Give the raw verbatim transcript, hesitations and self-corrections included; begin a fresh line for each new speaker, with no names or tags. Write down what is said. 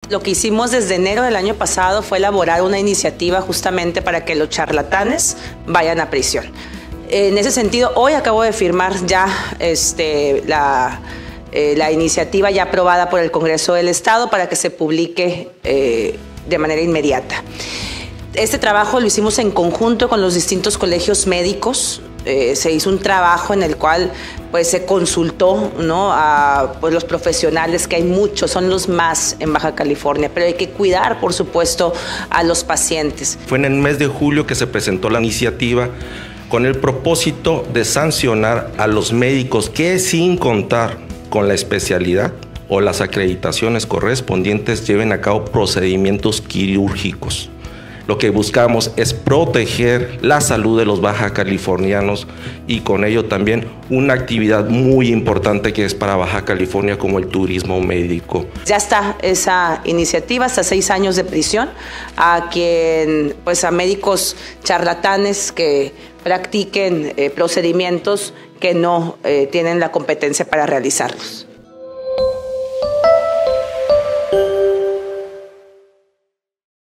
Lo que hicimos desde enero del año pasado fue elaborar una iniciativa justamente para que los charlatanes vayan a prisión. En ese sentido, hoy acabo de firmar ya este, la, eh, la iniciativa ya aprobada por el Congreso del Estado para que se publique eh, de manera inmediata. Este trabajo lo hicimos en conjunto con los distintos colegios médicos. Eh, se hizo un trabajo en el cual pues, se consultó, ¿no?, a pues, los profesionales, que hay muchos, son los más en Baja California, pero hay que cuidar, por supuesto, a los pacientes.
Fue en el mes de julio que se presentó la iniciativa con el propósito de sancionar a los médicos que, sin contar con la especialidad o las acreditaciones correspondientes, lleven a cabo procedimientos quirúrgicos. Lo que buscamos es proteger la salud de los baja californianos y con ello también una actividad muy importante que es para Baja California como el turismo médico.
Ya está esa iniciativa, hasta seis años de prisión a quien, pues a médicos charlatanes que practiquen eh, procedimientos que no eh, tienen la competencia para realizarlos.